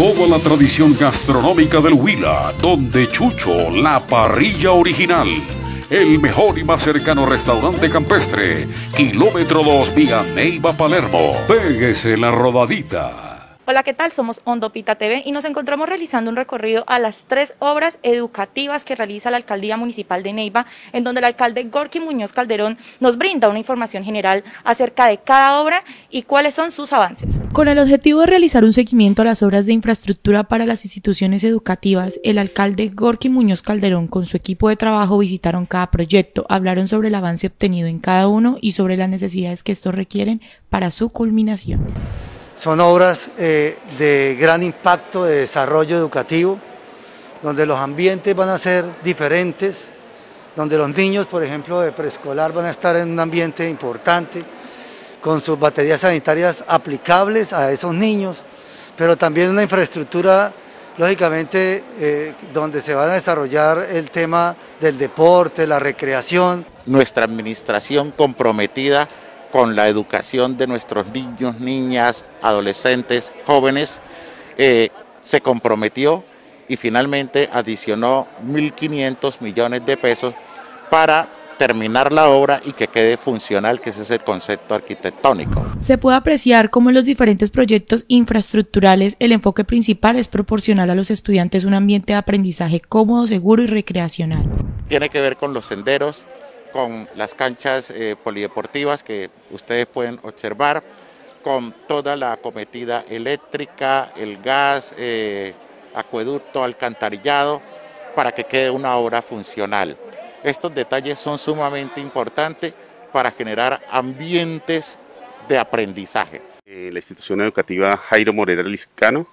Toda la tradición gastronómica del Huila, donde Chucho, la parrilla original. El mejor y más cercano restaurante campestre. Kilómetro 2 vía Neiva, Palermo. Péguese la rodadita. Hola, ¿qué tal? Somos Ondopita TV y nos encontramos realizando un recorrido a las 3 obras educativas que realiza la Alcaldía Municipal de Neiva, en donde el alcalde Gorky Muñoz Calderón nos brinda una información general acerca de cada obra y cuáles son sus avances. Con el objetivo de realizar un seguimiento a las obras de infraestructura para las instituciones educativas, el alcalde Gorky Muñoz Calderón con su equipo de trabajo visitaron cada proyecto, hablaron sobre el avance obtenido en cada uno y sobre las necesidades que estos requieren para su culminación. Son obras de gran impacto de desarrollo educativo, donde los ambientes van a ser diferentes, donde los niños, por ejemplo, de preescolar van a estar en un ambiente importante, con sus baterías sanitarias aplicables a esos niños, pero también una infraestructura, lógicamente, donde se va a desarrollar el tema del deporte, la recreación. Nuestra administración comprometida con la educación de nuestros niños, niñas, adolescentes, jóvenes, se comprometió y finalmente adicionó 1.500 millones de pesos para terminar la obra y que quede funcional, que ese es el concepto arquitectónico. Se puede apreciar cómo en los diferentes proyectos infraestructurales el enfoque principal es proporcionar a los estudiantes un ambiente de aprendizaje cómodo, seguro y recreacional. Tiene que ver con los senderos, con las canchas polideportivas que ustedes pueden observar, con toda la acometida eléctrica, el gas, acueducto, alcantarillado, para que quede una obra funcional. Estos detalles son sumamente importantes para generar ambientes de aprendizaje. La institución educativa Jairo Morera Liscano,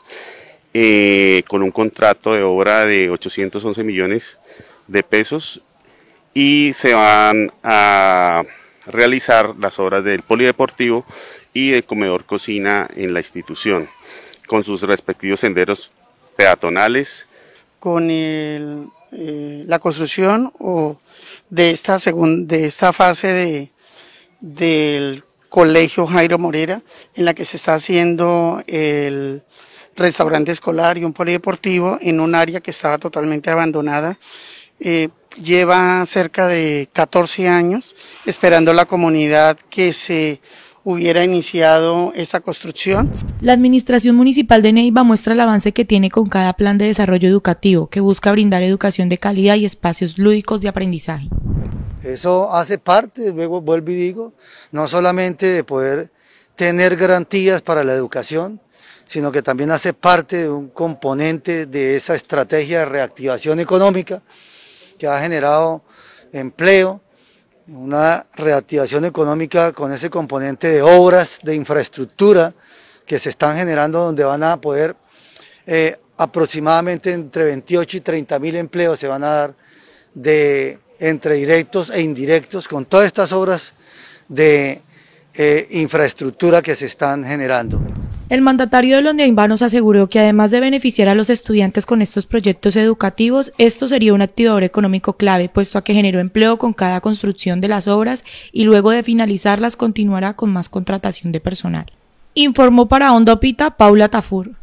con un contrato de obra de 811 millones de pesos, y se van a realizar las obras del polideportivo y del comedor cocina en la institución, con sus respectivos senderos peatonales. Con la construcción de esta fase del Colegio Jairo Morera, en la que se está haciendo el restaurante escolar y un polideportivo en un área que estaba totalmente abandonada. Lleva cerca de 14 años esperando la comunidad que se hubiera iniciado esa construcción. La Administración Municipal de Neiva muestra el avance que tiene con cada plan de desarrollo educativo, que busca brindar educación de calidad y espacios lúdicos de aprendizaje. Eso hace parte, luego vuelvo y digo, no solamente de poder tener garantías para la educación, sino que también hace parte de un componente de esa estrategia de reactivación económica que ha generado empleo, una reactivación económica con ese componente de obras, de infraestructura que se están generando, donde van a poder aproximadamente entre 28 y 30.000 empleos se van a dar entre directos e indirectos con todas estas obras de infraestructura que se están generando. El mandatario de los neivanos aseguró que además de beneficiar a los estudiantes con estos proyectos educativos, esto sería un activador económico clave, puesto a que generó empleo con cada construcción de las obras y luego de finalizarlas continuará con más contratación de personal. Informó para Ondopita Paula Tafur.